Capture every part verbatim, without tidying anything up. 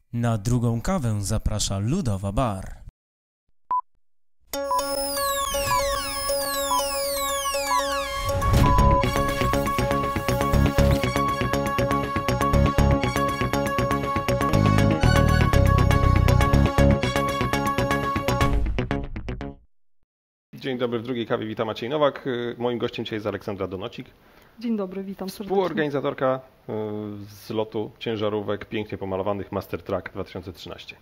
Na drugą kawę zaprasza Ludowa Bar. Dzień dobry, w drugiej kawie witam Maciej Nowak. Moim gościem dzisiaj jest Aleksandra Donocik. Dzień dobry, witam serdecznie. Współorganizatorka zlotu ciężarówek pięknie pomalowanych Master Truck dwa tysiące trzynaście.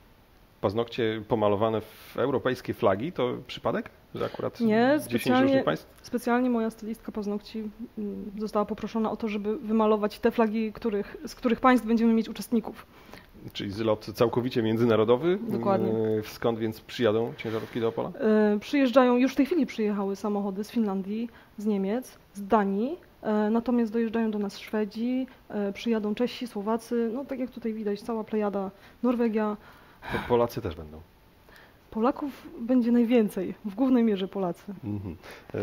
Paznokcie pomalowane w europejskie flagi, to przypadek? Że akurat Nie, dziesięć różnych państw? Specjalnie moja stylistka paznokci została poproszona o to, żeby wymalować te flagi, których, z których państw będziemy mieć uczestników. Czyli zlot całkowicie międzynarodowy. Dokładnie. Skąd więc przyjadą ciężarówki do Opola? Yy, przyjeżdżają, już w tej chwili przyjechały samochody z Finlandii, z Niemiec, z Danii, yy, natomiast dojeżdżają do nas Szwedzi, yy, przyjadą Czesi, Słowacy, no tak jak tutaj widać, cała plejada, Norwegia. To Polacy też będą. Polaków będzie najwięcej, w głównej mierze Polacy. Mhm.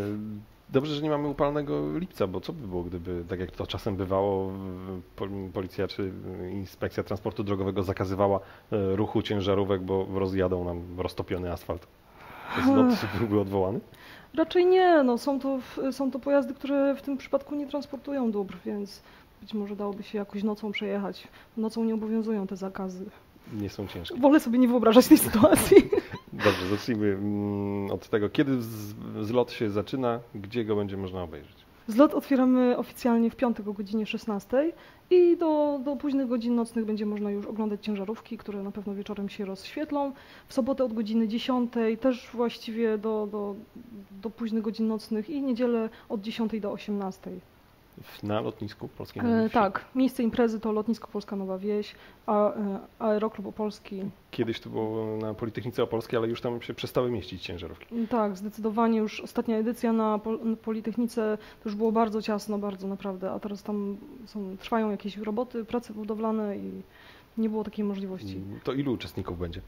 Dobrze, że nie mamy upalnego lipca, bo co by było, gdyby, tak jak to czasem bywało, policja czy inspekcja transportu drogowego zakazywała ruchu ciężarówek, bo rozjadą nam roztopiony asfalt. Zlot byłby odwołany? Raczej nie, no są to, są to pojazdy, które w tym przypadku nie transportują dóbr, więc być może dałoby się jakoś nocą przejechać. Nocą nie obowiązują te zakazy. Nie są ciężkie. Wolę sobie nie wyobrażać tej sytuacji. Dobrze, zacznijmy od tego, kiedy zlot się zaczyna, gdzie go będzie można obejrzeć? Zlot otwieramy oficjalnie w piątek o godzinie szesnastej i do, do późnych godzin nocnych będzie można już oglądać ciężarówki, które na pewno wieczorem się rozświetlą. W sobotę od godziny dziesiątej też właściwie do, do, do późnych godzin nocnych i niedzielę od dziesiątej do osiemnastej. Na lotnisku Polskiej E, tak, miejsce imprezy to lotnisko Polska Nowa Wieś, a, e, Aeroklub Opolski. Kiedyś to było na Politechnice Opolskiej, ale już tam się przestały mieścić ciężarówki. Tak, zdecydowanie już ostatnia edycja na, Pol na Politechnice to już było bardzo ciasno, bardzo naprawdę, a teraz tam są, trwają jakieś roboty, prace budowlane i nie było takiej możliwości. To ilu uczestników będzie?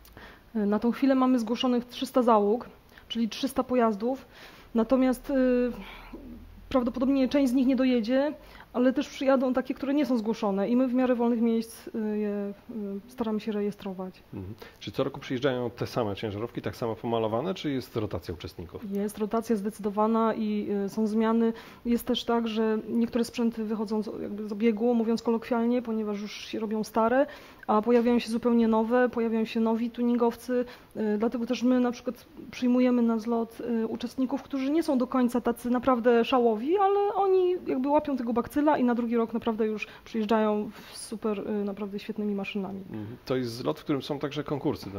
E, na tą chwilę mamy zgłoszonych trzysta załóg, czyli trzysta pojazdów, natomiast y, prawdopodobnie część z nich nie dojedzie, ale też przyjadą takie, które nie są zgłoszone i my w miarę wolnych miejsc je staramy się rejestrować. Mhm. Czy co roku przyjeżdżają te same ciężarówki, tak samo pomalowane, czy jest rotacja uczestników? Jest rotacja zdecydowana i są zmiany. Jest też tak, że niektóre sprzęty wychodzą z, jakby z obiegu, mówiąc kolokwialnie, ponieważ już się robią stare, a pojawiają się zupełnie nowe, pojawiają się nowi tuningowcy, dlatego też my na przykład przyjmujemy na zlot uczestników, którzy nie są do końca tacy naprawdę szałowi, ale oni jakby łapią tego bakcyla i na drugi rok naprawdę już przyjeżdżają z super naprawdę świetnymi maszynami. To jest zlot, w którym są także konkursy.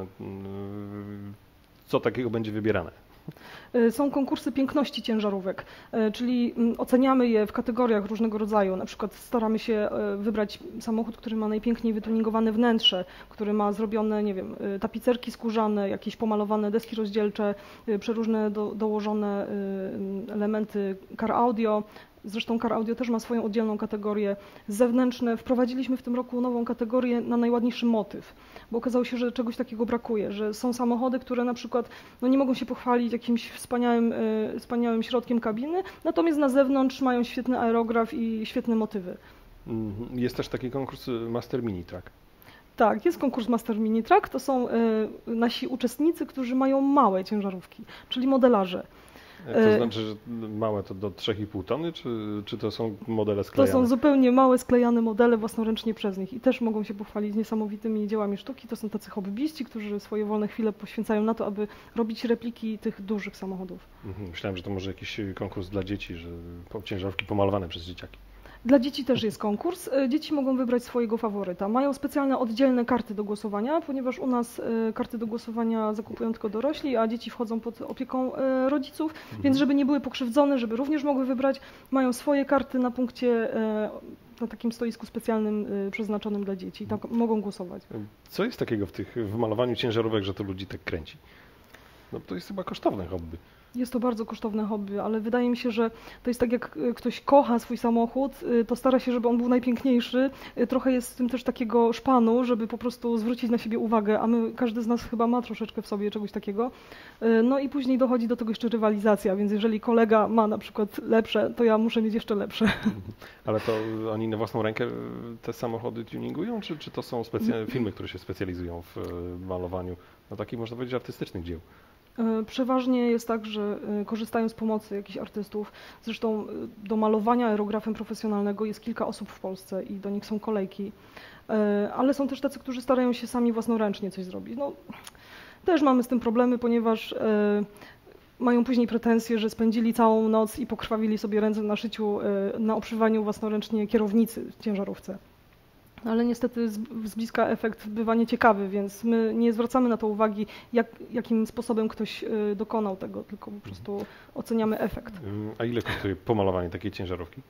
Co takiego będzie wybierane? Są konkursy piękności ciężarówek, czyli oceniamy je w kategoriach różnego rodzaju. Na przykład staramy się wybrać samochód, który ma najpiękniej wytuningowane wnętrze, który ma zrobione, nie wiem, tapicerki skórzane, jakieś pomalowane deski rozdzielcze, przeróżne do, dołożone elementy car audio. Zresztą car audio też ma swoją oddzielną kategorię. Zewnętrzne wprowadziliśmy w tym roku nową kategorię na najładniejszy motyw, bo okazało się, że czegoś takiego brakuje, że są samochody, które na przykład no nie mogą się pochwalić jakimś wspaniałym, y, wspaniałym środkiem kabiny, natomiast na zewnątrz mają świetny aerograf i świetne motywy. Jest też taki konkurs Master Mini Truck. Tak, jest konkurs Master Mini Truck, to są y, nasi uczestnicy, którzy mają małe ciężarówki, czyli modelarze. To znaczy, że małe to do trzy i pół tony, czy, czy to są modele sklejane? To są zupełnie małe, sklejane modele własnoręcznie przez nich i też mogą się pochwalić niesamowitymi dziełami sztuki. To są tacy hobbyści, którzy swoje wolne chwile poświęcają na to, aby robić repliki tych dużych samochodów. Myślałem, że to może jakiś konkurs dla dzieci, że ciężarówki pomalowane przez dzieciaki. Dla dzieci też jest konkurs. Dzieci mogą wybrać swojego faworyta. Mają specjalne oddzielne karty do głosowania, ponieważ u nas karty do głosowania zakupują tylko dorośli, a dzieci wchodzą pod opieką rodziców, mhm. Więc żeby nie były pokrzywdzone, żeby również mogły wybrać, mają swoje karty na punkcie, na takim stoisku specjalnym przeznaczonym dla dzieci. Tam mogą głosować. Co jest takiego w tych w malowaniu ciężarówek, że to ludzi tak kręci? No to jest chyba kosztowne hobby. Jest to bardzo kosztowne hobby, ale wydaje mi się, że to jest tak, jak ktoś kocha swój samochód, to stara się, żeby on był najpiękniejszy. Trochę jest w tym też takiego szpanu, żeby po prostu zwrócić na siebie uwagę, a my, każdy z nas chyba ma troszeczkę w sobie czegoś takiego. No i później dochodzi do tego jeszcze rywalizacja, więc jeżeli kolega ma na przykład lepsze, to ja muszę mieć jeszcze lepsze. Ale to oni na własną rękę te samochody tuningują, czy, czy to są specy- firmy, które się specjalizują w malowaniu no takich, można powiedzieć, artystycznych dzieł? Przeważnie jest tak, że korzystają z pomocy jakichś artystów. Zresztą do malowania aerografem profesjonalnego jest kilka osób w Polsce i do nich są kolejki. Ale są też tacy, którzy starają się sami własnoręcznie coś zrobić. No, też mamy z tym problemy, ponieważ mają później pretensje, że spędzili całą noc i pokrwawili sobie ręce na szyciu, na obszywaniu własnoręcznie kierownicy w ciężarówce. Ale niestety z, z bliska efekt bywa nieciekawy, więc my nie zwracamy na to uwagi, jak, jakim sposobem ktoś y, dokonał tego, tylko po prostu oceniamy efekt. A ile kosztuje pomalowanie takiej ciężarówki?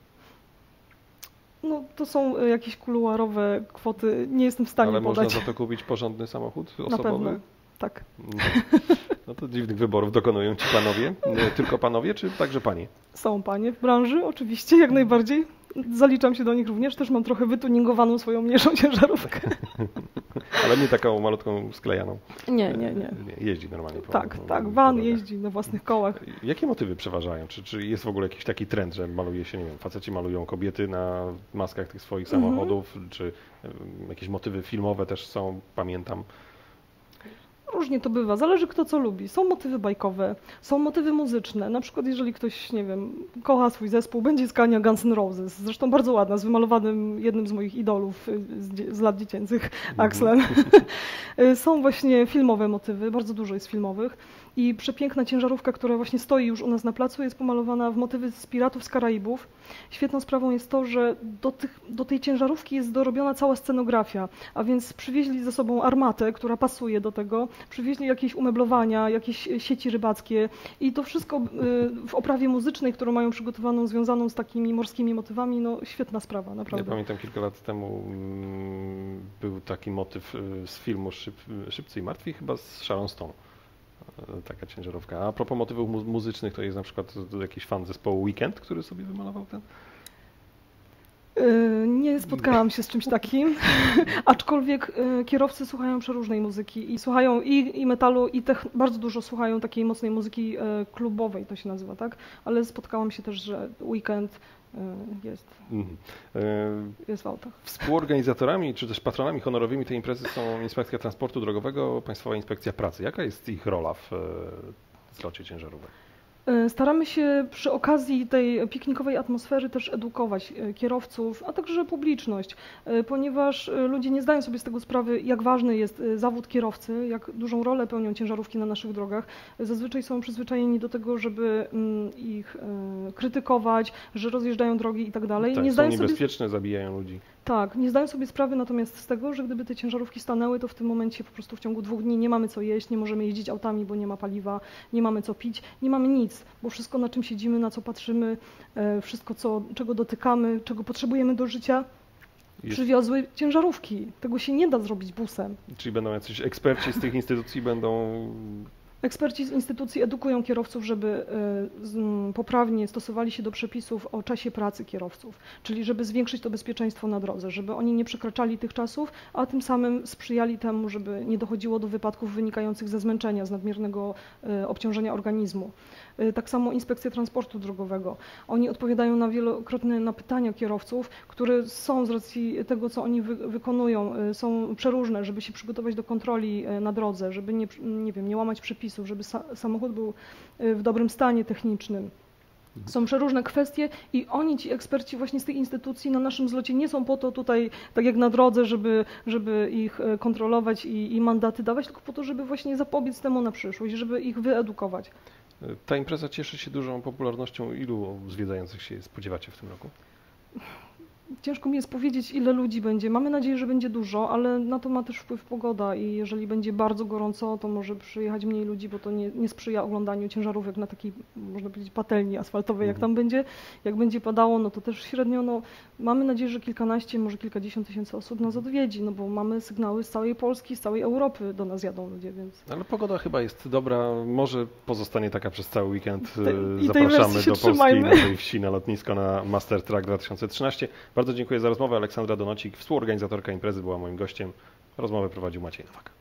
No to są y, jakieś kuluarowe kwoty, nie jestem w stanie Ale podać. Ale można za to kupić porządny samochód osobowy? Na pewno, tak. No to dziwnych wyborów dokonują ci panowie. Nie, tylko panowie, czy także panie? Są panie w branży, oczywiście, jak najbardziej. Zaliczam się do nich również, też mam trochę wytuningowaną swoją mniejszą ciężarówkę. Ale nie taką malutką sklejaną. Nie, nie, nie. Jeździ normalnie. Po, tak, po, tak, po van drogach. jeździ na własnych kołach. Jakie motywy przeważają? Czy, czy jest w ogóle jakiś taki trend, że maluje się, nie wiem, faceci malują kobiety na maskach tych swoich samochodów, mhm. czy um, jakieś motywy filmowe też są, pamiętam. Różnie to bywa, zależy kto co lubi. Są motywy bajkowe, są motywy muzyczne. Na przykład jeżeli ktoś, nie wiem, kocha swój zespół, będzie z Kania Guns N' Roses. Zresztą bardzo ładna, z wymalowanym jednym z moich idolów z, z lat dziecięcych, Axlem. Są właśnie filmowe motywy, bardzo dużo jest filmowych. I przepiękna ciężarówka, która właśnie stoi już u nas na placu, jest pomalowana w motywy z Piratów z Karaibów. Świetną sprawą jest to, że do, tych, do tej ciężarówki jest dorobiona cała scenografia, a więc przywieźli ze sobą armatę, która pasuje do tego, przywieźli jakieś umeblowania, jakieś sieci rybackie i to wszystko w oprawie muzycznej, którą mają przygotowaną, związaną z takimi morskimi motywami, no świetna sprawa, naprawdę. Ja pamiętam kilka lat temu mm, był taki motyw z filmu Szyb, Szybcy i Martwi, chyba z Sharon Stone. Taka ciężarówka. A propos motywów mu muzycznych, to jest na przykład jakiś fan zespołu Weekend, który sobie wymalował ten? Yy, nie spotkałam się z czymś takim, aczkolwiek yy, kierowcy słuchają przeróżnej muzyki i słuchają i, i metalu, i tech, bardzo dużo słuchają takiej mocnej muzyki yy, klubowej, to się nazywa, tak? Ale spotkałam się też, że Weekend yy, jest, mm. yy, jest w autach. Współorganizatorami, czy też patronami honorowymi tej imprezy są Inspekcja Transportu Drogowego, Państwowa Inspekcja Pracy. Jaka jest ich rola w yy, zlocie ciężarówek? Staramy się przy okazji tej piknikowej atmosfery też edukować kierowców, a także publiczność, ponieważ ludzie nie zdają sobie z tego sprawy, jak ważny jest zawód kierowcy, jak dużą rolę pełnią ciężarówki na naszych drogach. Zazwyczaj są przyzwyczajeni do tego, żeby ich krytykować, że rozjeżdżają drogi i tak dalej. Tak, nie są zdają niebezpieczne, sobie... zabijają ludzi. Tak, nie zdają sobie sprawy natomiast z tego, że gdyby te ciężarówki stanęły, to w tym momencie po prostu w ciągu dwóch dni nie mamy co jeść, nie możemy jeździć autami, bo nie ma paliwa, nie mamy co pić, nie mamy nic, bo wszystko, na czym siedzimy, na co patrzymy, wszystko, co, czego dotykamy, czego potrzebujemy do życia, jest... przywiozły ciężarówki. Tego się nie da zrobić busem. Czyli będą jacyś eksperci z tych instytucji, będą... Eksperci z instytucji edukują kierowców, żeby poprawnie stosowali się do przepisów o czasie pracy kierowców, czyli żeby zwiększyć to bezpieczeństwo na drodze, żeby oni nie przekraczali tych czasów, a tym samym sprzyjali temu, żeby nie dochodziło do wypadków wynikających ze zmęczenia, z nadmiernego obciążenia organizmu. Tak samo Inspekcja Transportu Drogowego. Oni odpowiadają na wielokrotne na pytania kierowców, które są z racji tego, co oni wy wykonują, są przeróżne, żeby się przygotować do kontroli na drodze, żeby nie, nie wiem, nie łamać przepisów, żeby sa samochód był w dobrym stanie technicznym. Są przeróżne kwestie i oni, ci eksperci właśnie z tych instytucji na naszym zlocie nie są po to tutaj, tak jak na drodze, żeby, żeby ich kontrolować i, i mandaty dawać, tylko po to, żeby właśnie zapobiec temu na przyszłość, żeby ich wyedukować. Ta impreza cieszy się dużą popularnością. Ilu zwiedzających się spodziewacie w tym roku? ciężko mi jest powiedzieć, ile ludzi będzie. Mamy nadzieję, że będzie dużo, ale na to ma też wpływ pogoda i jeżeli będzie bardzo gorąco, to może przyjechać mniej ludzi, bo to nie, nie sprzyja oglądaniu ciężarówek na takiej, można powiedzieć, patelni asfaltowej, jak tam będzie. Jak będzie padało, no to też średnio, no mamy nadzieję, że kilkanaście, może kilkadziesiąt tysięcy osób nas odwiedzi, no bo mamy sygnały z całej Polski, z całej Europy do nas jadą ludzie, więc... Ale pogoda chyba jest dobra, może pozostanie taka przez cały weekend. Te, Zapraszamy do Polski, trzymajmy. na tej wsi, na lotnisko, na Master Track dwa tysiące trzynaście. Bardzo dziękuję za rozmowę. Aleksandra Donocik, współorganizatorka imprezy, była moim gościem. Rozmowę prowadził Maciej Nowak.